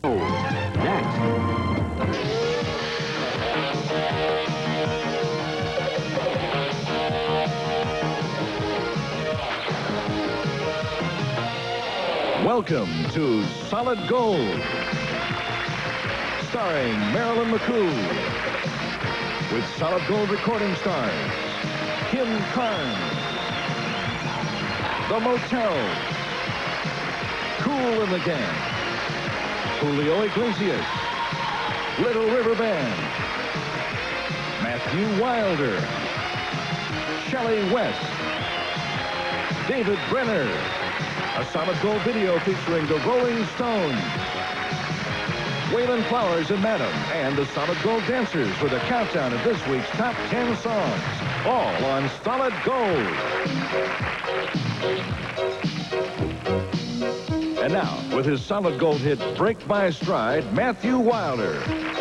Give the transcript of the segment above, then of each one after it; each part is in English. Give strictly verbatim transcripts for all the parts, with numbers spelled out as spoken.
Next. Welcome to Solid Gold, starring Marilyn McCoo, with Solid Gold recording stars Kim Carnes, The Motels, Kool and the Gang, Julio Iglesias, Little River Band, Matthew Wilder, Shelley West, David Brenner. A Solid Gold video featuring the Rolling Stones, Waylon Flowers and Madam, and the Solid Gold Dancers with a countdown of this week's top ten songs, all on Solid Gold. And now, with his Solid Gold hit Break My Stride, Matthew Wilder.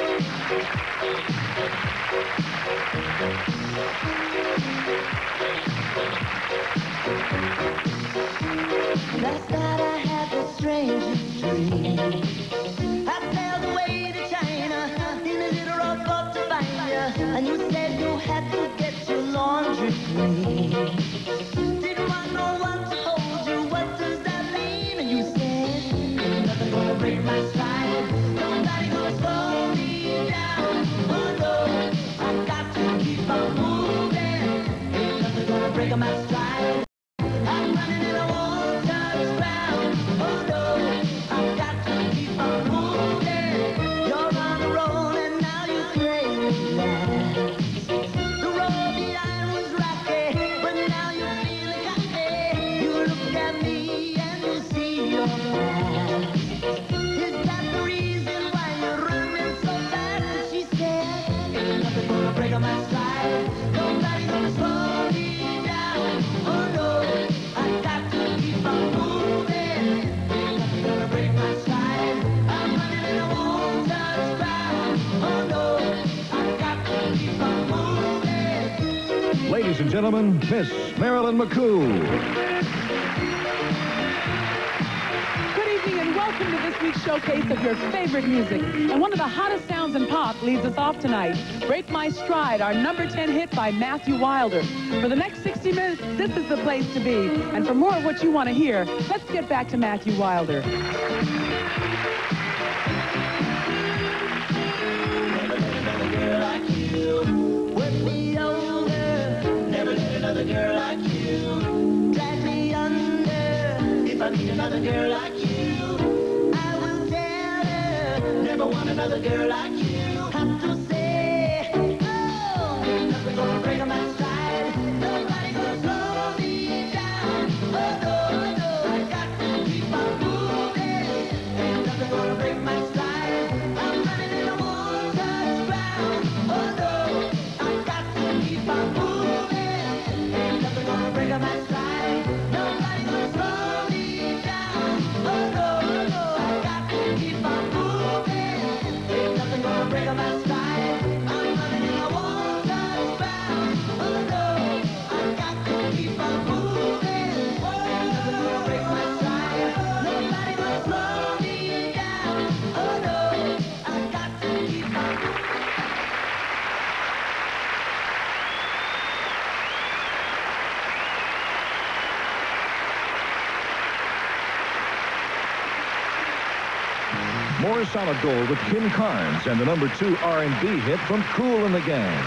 Last night I had the strangest dream. I sailed away to China in a little rowboat to find you, and you said you had to get your laundry clean. Didn't want no one to hold you, what does that mean? And you said, ain't nothing gonna break my stride, nobody gonna slow me down. Oh no, I've got to keep on moving, ain't nothing gonna break my stride. I'm running and I won't touch ground. Oh no, I've got to keep on moving. You're on a roll and now you claim last. The road behind was rocky, but now you feel it cocky. You look at me and you see your past. Is that the reason why you're running so fast? And she said, ain't nothing gonna break on my stride. Nobody gonna slow me down. Oh no. Ladies and gentlemen, Miss Marilyn McCoo. Good evening and welcome to this week's showcase of your favorite music. And one of the hottest sounds in pop leads us off tonight. Break My Stride, our number ten hit by Matthew Wilder. For the next sixty minutes, this is the place to be. And for more of what you want to hear, let's get back to Matthew Wilder. Another girl like you, drag me under. If I meet another girl like you, I will tell her, never want another girl like you. Have to say, oh, ain't nothing gonna break on my stride. Nobody gonna slow me down. Oh no, no, I got to keep on moving. Ain't nothing gonna break my stride. I'm running and I won't touch ground. Oh no, I got to keep on moving. Break up my stride. Nobody gonna slow me down. Oh no, no, I got to keep on moving. Ain't nothing gonna break up my stride. I'm running and I won't touch ground. Oh no, I got to keep on moving. Ain't nothing gonna break my stride. Nobody gonna slow me down. Oh no, I got to keep on moving. More Solid Gold with Kim Carnes and the number two R and B hit from Kool and the Gang.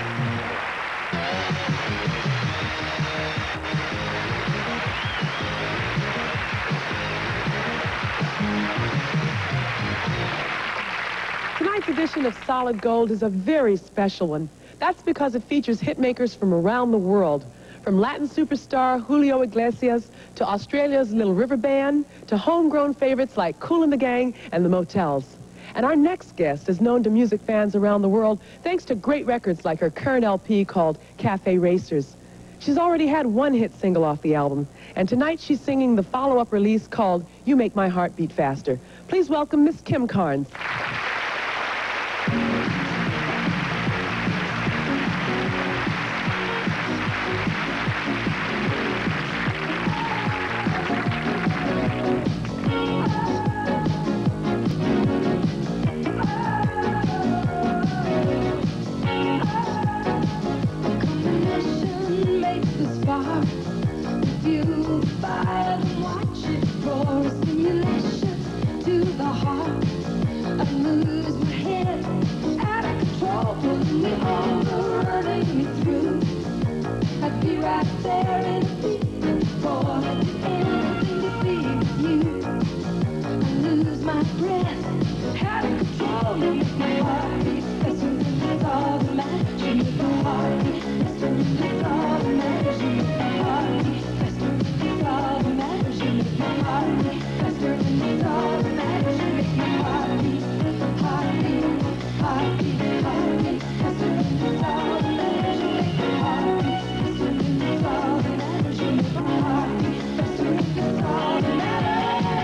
Tonight's edition of Solid Gold is a very special one. That's because it features hitmakers from around the world. From Latin superstar Julio Iglesias to Australia's Little River Band to homegrown favorites like Kool and the Gang and the Motels. And our next guest is known to music fans around the world thanks to great records like her current L P called Cafe Racers. She's already had one hit single off the album, and tonight she's singing the follow-up release called You Make My Heart Beat Faster. Please welcome Miss Kim Carnes. right there in the beat. For anything to be with you. I lose my breath, out of control. You make my heart beat faster, and that's all that matters. You make my heart beat faster, and that's all that matters. You make my heart beat faster, and that's all that matters. You make my heart beat faster, and that's all that matters. You make my heart beat, heart beat, heart beat, heart beat faster, and that's all that matters. You make my heart beat faster, and that's all that matters. You make my heart beat faster, and that's all that matters.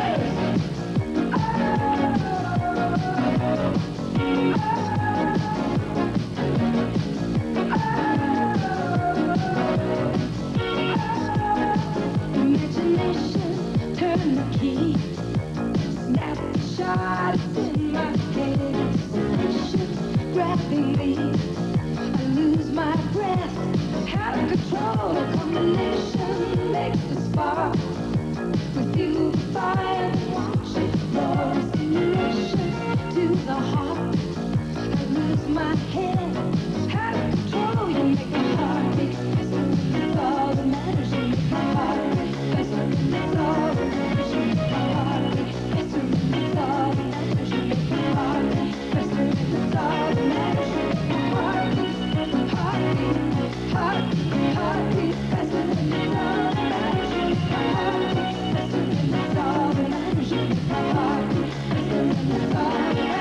Imagination, turn the key. Snapshot in my head. Anticipation grabbing me. I lose my breath, out of control. A combination makes the spark. With you, the fire, watch it roar. A stimulation to the heart. I lose my head, out of control. You make my heart beat faster, that's all that matters. You make my heart beat faster, that's all that matters. You make my heart beat faster, that's all that matters. You make my heart beat faster, that's all that matters. You make my heart beat, heart beat, heart beat, heart beat faster, that's all that matters. You make my heart beat faster, that's all that matters. You make my heart beat faster, that's all that matters.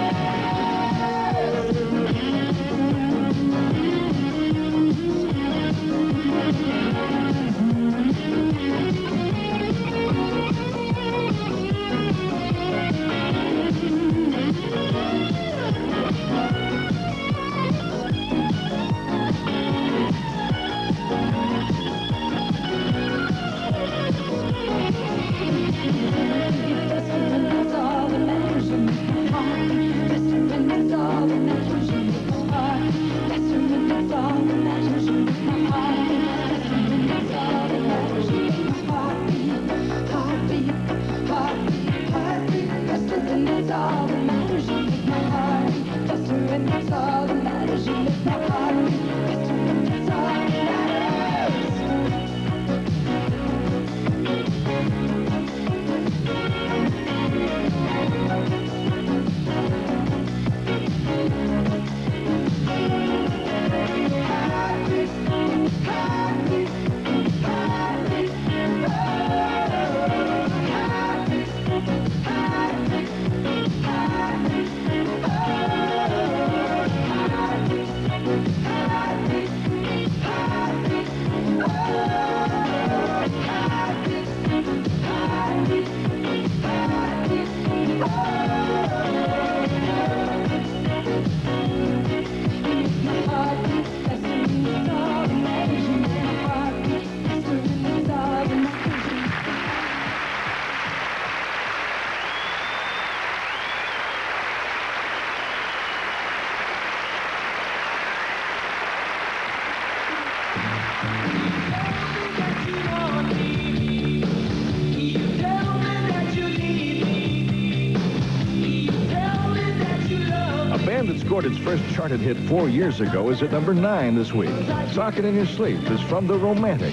That scored its first charted hit four years ago is at number nine this week. Sock It in Your Sleep is from the Romantics.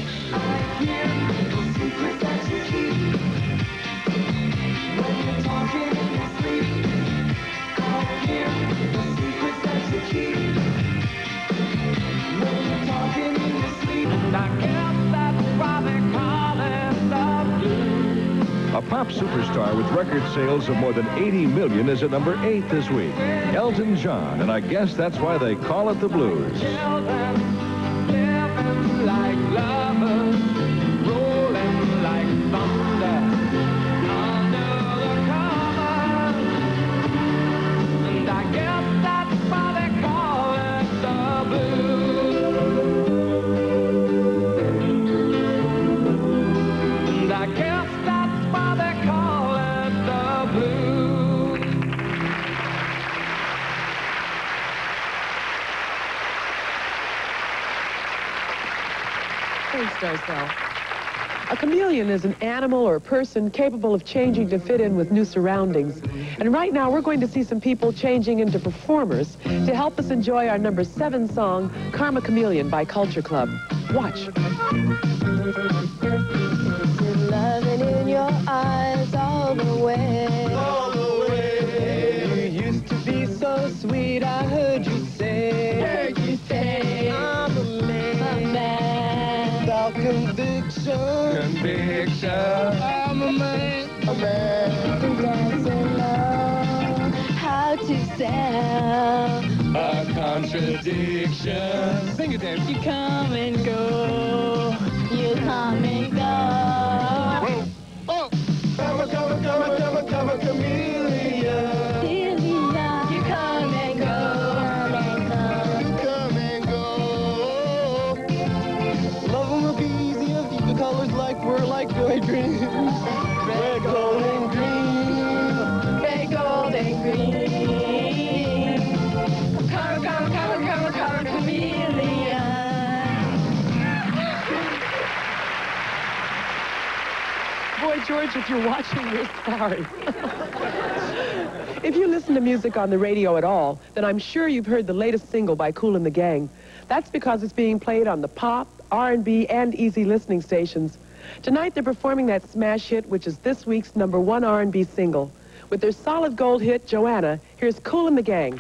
A pop superstar with record sales of more than eighty million is at number eight this week. Elton John, and I guess that's why they call it the blues. Thanks, Darcel. A chameleon is an animal or person capable of changing to fit in with new surroundings. And right now, we're going to see some people changing into performers to help us enjoy our number seven song, Karma Chameleon by Culture Club. Watch. Loving in your eyes all the way. All the way. You used to be so sweet, I heard you say. Heard you say. I'm a man. A man. Without conviction. Conviction. I'm a man. A man. To dance in love. How to sell. A contradiction. Sing it, Dan. You come and go. You come and go. Oh! Come a, come a, come a, come a, come a chameleon. You come and go. You come and go. Loving will be easier if the colors like we're like joy dreams. Red, gold, and green. Red, gold, and green. Come, come, come, come, come, chameleon. Boy, George, if you're watching, we're sorry. If you listen to music on the radio at all, then I'm sure you've heard the latest single by Kool and the Gang. That's because it's being played on the pop, R and B, and easy listening stations. Tonight, they're performing that smash hit, which is this week's number one R and B single. With their solid gold hit, Joanna, here's Kool and the Gang.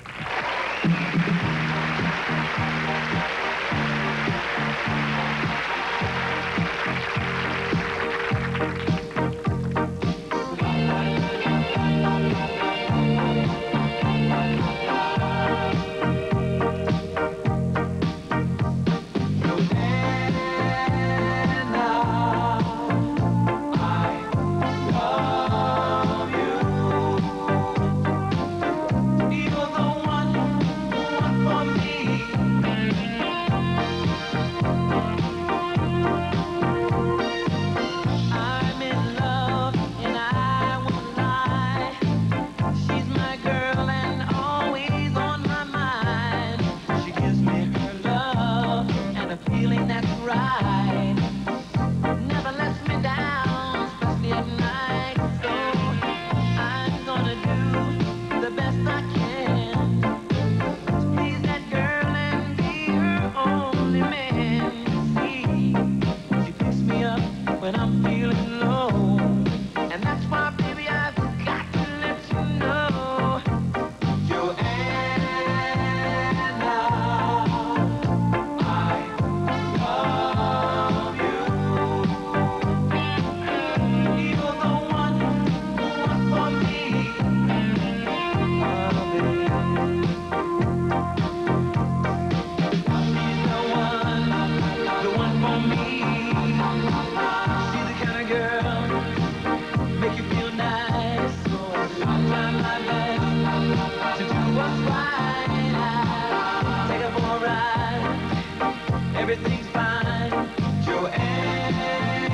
Everything's fine, Joanna.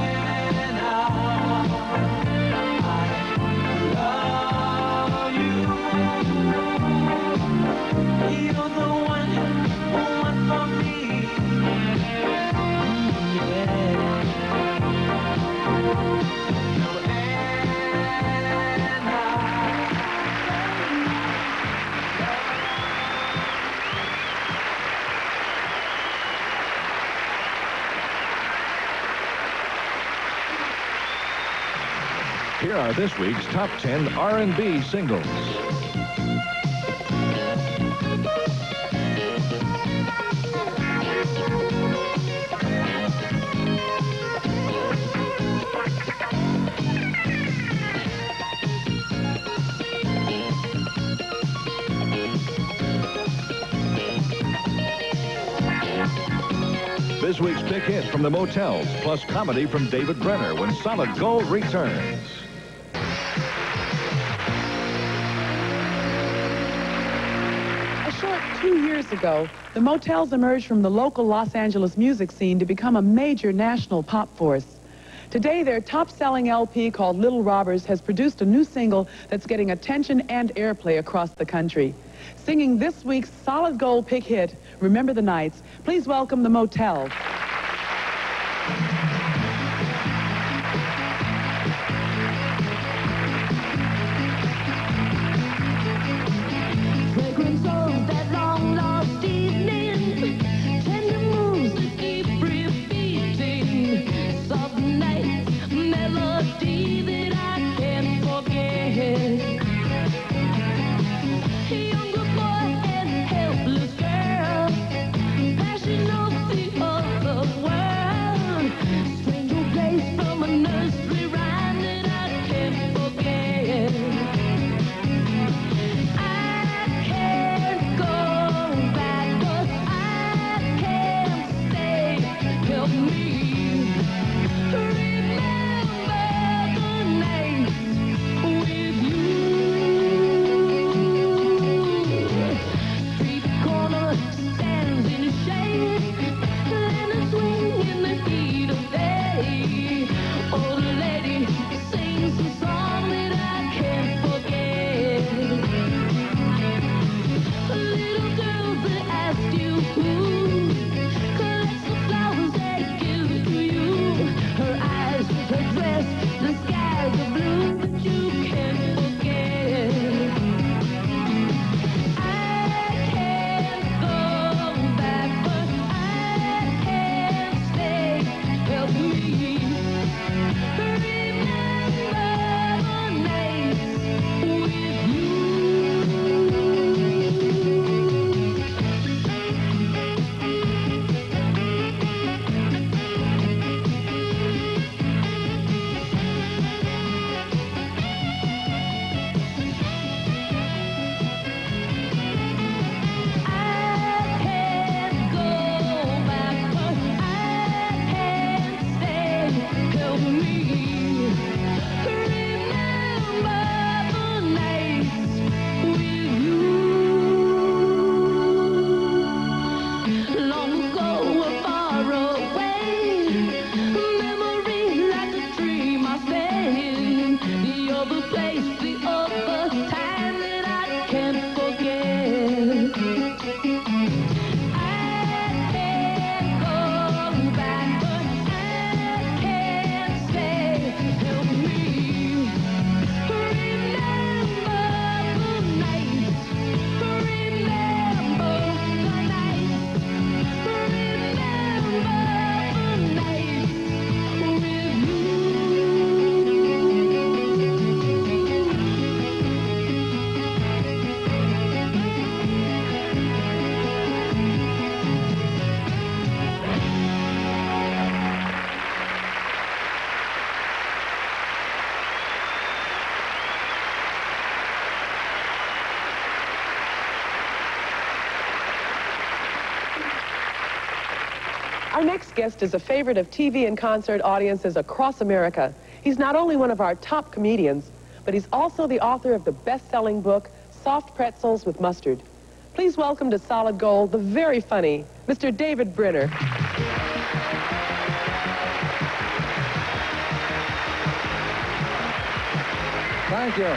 I love you. You're the one who went for me. Yeah. Here are this week's top ten R and B singles. This week's big hit from the Motels, plus comedy from David Brenner when Solid Gold returns. A short two years ago, the Motels emerged from the local Los Angeles music scene to become a major national pop force. Today, their top-selling L P called Little Robbers has produced a new single that's getting attention and airplay across the country. Singing this week's Solid Gold pick hit, Remember the Nights, please welcome the Motels. Our next guest is a favorite of T V and concert audiences across America. He's not only one of our top comedians, but he's also the author of the best-selling book, Soft Pretzels with Mustard. Please welcome to Solid Gold the very funny Mister David Brenner. Thank you.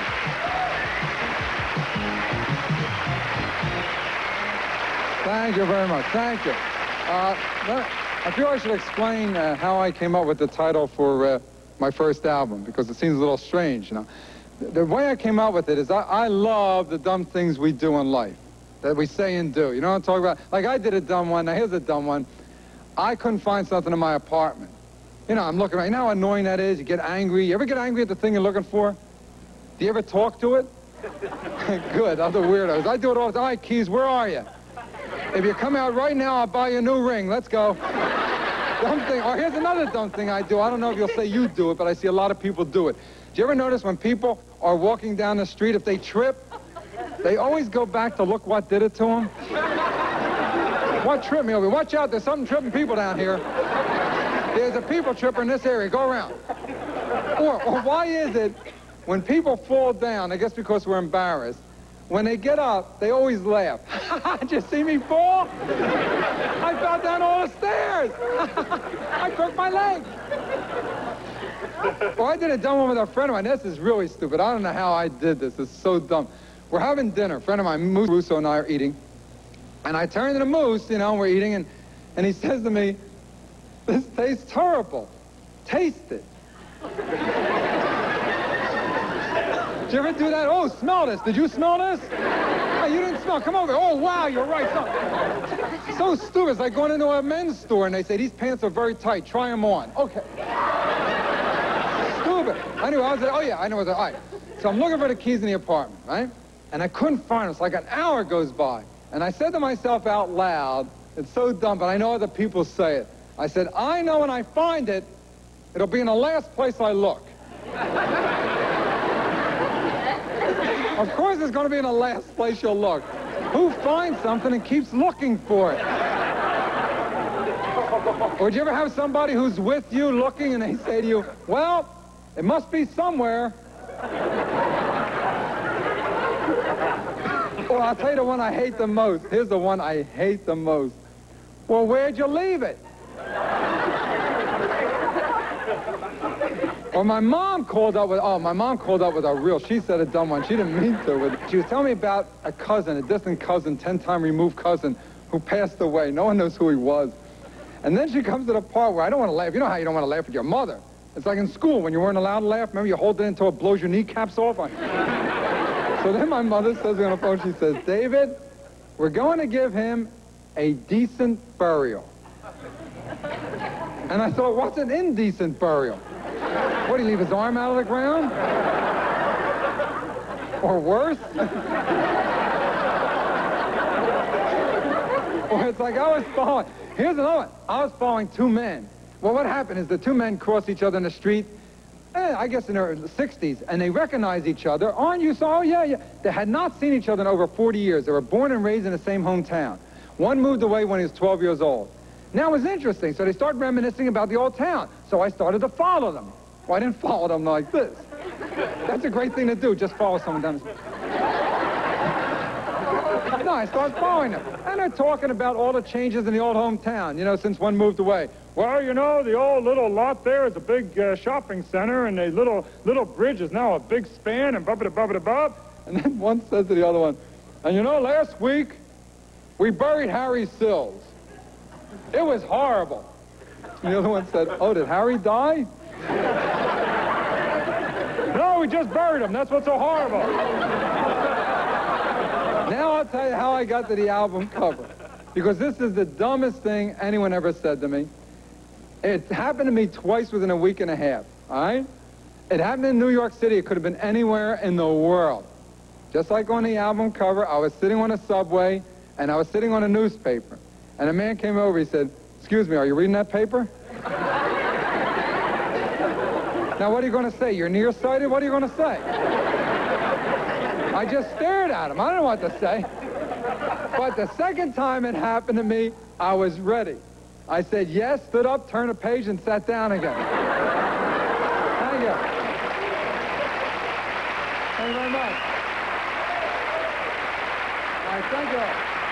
Thank you very much. Thank you. Uh, I feel I should explain uh, how I came up with the title for uh, my first album, because it seems a little strange, you know. The, the way I came up with it is I, I love the dumb things we do in life, that we say and do. You know what I'm talking about? Like, I did a dumb one. Now, here's a dumb one. I couldn't find something in my apartment. You know, I'm looking around. You know how annoying that is? You get angry. You ever get angry at the thing you're looking for? Do you ever talk to it? Good, other weirdos. I do it all the time. All right, Keys, where are you? If you come out right now, I'll buy you a new ring. Let's go. Dumb thing. Or here's another dumb thing I do. I don't know if you'll say you do it, but I see a lot of people do it. Do you ever notice when people are walking down the street, if they trip, they always go back to look what did it to them? What tripped me over? Watch out, there's something tripping people down here. There's a people tripper in this area. Go around. Or, or why is it when people fall down, I guess because we're embarrassed, when they get up, they always laugh. Did you see me fall? I fell down all the stairs. I broke my leg. Well, I did a dumb one with a friend of mine. This is really stupid. I don't know how I did this. It's so dumb. We're having dinner. A friend of mine, Moose Russo, and I are eating. And I turn to the Moose, you know, and we're eating, and, and he says to me, "This tastes terrible. Taste it." Did you ever do that? Oh, smell this. Did you smell this? Oh, you didn't smell. Come over. Oh, wow, you're right. So, so stupid. It's like going into a men's store and they say, "These pants are very tight. Try them on." Okay. Stupid. Anyway, I was like, oh, yeah, I know what they're. All right. So I'm looking for the keys in the apartment, right? And I couldn't find them. It's like an hour goes by. And I said to myself out loud, it's so dumb, but I know other people say it. I said, I know when I find it, it'll be in the last place I look. Of course it's going to be in the last place you'll look. Who finds something and keeps looking for it? Or do you ever have somebody who's with you looking and they say to you, well, it must be somewhere. Well, I'll tell you the one I hate the most. Here's the one I hate the most. Well, where'd you leave it? Or my mom called up with, oh, my mom called up with a real, she said a dumb one. She didn't mean to. But she was telling me about a cousin, a distant cousin, ten-time removed cousin, who passed away. No one knows who he was. And then she comes to the part where I don't want to laugh. You know how you don't want to laugh at your mother? It's like in school when you weren't allowed to laugh. Remember, you hold it until it blows your kneecaps off? So then my mother says on the phone, she says, David, we're going to give him a decent burial. And I thought, what's an indecent burial? What, do you leave his arm out of the ground? Or worse? Or it's like I was following, here's another one. I was following two men. Well, what happened is the two men crossed each other in the street, eh, I guess in their sixties, and they recognized each other. Aren't you so? Oh, yeah, yeah. They had not seen each other in over forty years. They were born and raised in the same hometown. One moved away when he was twelve years old. Now, it was interesting, so they started reminiscing about the old town. So I started to follow them. Well, I didn't follow them like this. That's a great thing to do, just follow someone down the street. No, I started following them. And they're talking about all the changes in the old hometown, you know, since one moved away. Well, you know, the old little lot there is a big uh, shopping center, and the little little bridge is now a big span, and bub-a-da-bub-a-da-bub. And then one says to the other one, and you know, last week, we buried Harry Sills. It was horrible. And the other one said, oh, did Harry die? No, we just buried him. That's what's so horrible. Now I'll tell you how I got to the album cover. Because this is the dumbest thing anyone ever said to me. It happened to me twice within a week and a half, all right? It happened in New York City. It could have been anywhere in the world. Just like on the album cover, I was sitting on a subway, and I was sitting on a newspaper. And a man came over, he said, excuse me, are you reading that paper? Now, what are you going to say? You're nearsighted? What are you going to say? I just stared at him. I don't know what to say. But the second time it happened to me, I was ready. I said yes, stood up, turned a page, and sat down again. Thank you. Thank you very much. All right, thank you.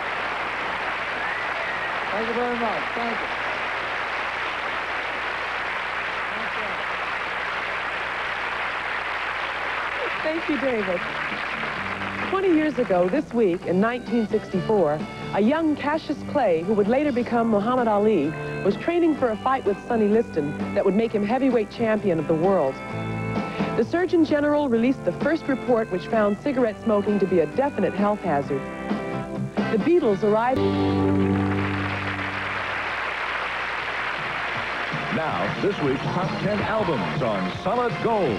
Thank you very much. Thank you. Thank you, David. twenty years ago this week, in nineteen sixty-four, a young Cassius Clay, who would later become Muhammad Ali, was training for a fight with Sonny Liston that would make him heavyweight champion of the world. The Surgeon General released the first report which found cigarette smoking to be a definite health hazard. The Beatles arrived... Now, this week's top ten albums on Solid Gold.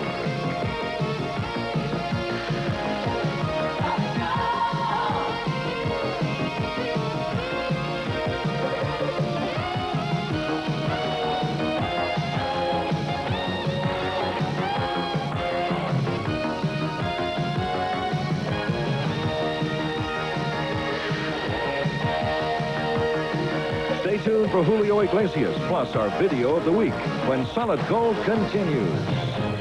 Stay tuned for Julio Iglesias, plus our video of the week, when Solid Gold continues.